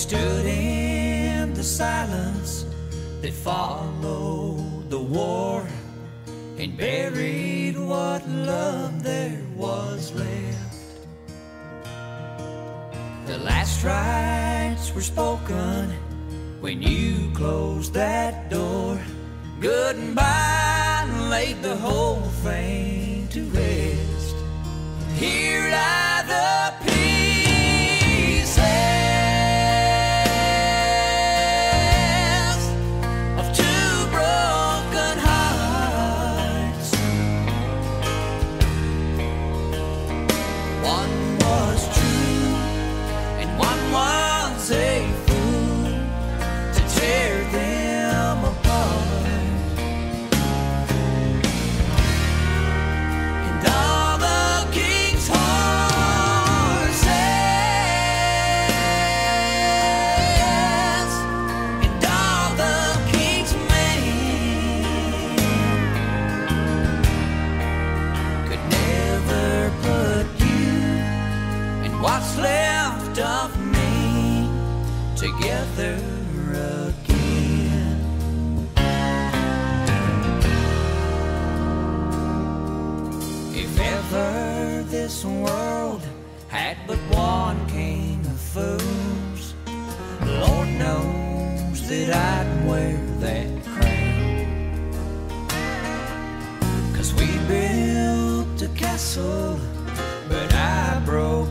stood in the silence that followed the war and buried what love there was left. The last rites were spoken when you closed that door. Goodbye and laid the whole thing to rest. Here lie the pieces of two broken hearts. One was true and one was a fool to tear them apart. And all the king's horses and all the king's men could never put you and what's left of me together again. If ever this world had but one king of fools, Lord knows that I'd wear that crown. 'Cause we built a castle, but I broke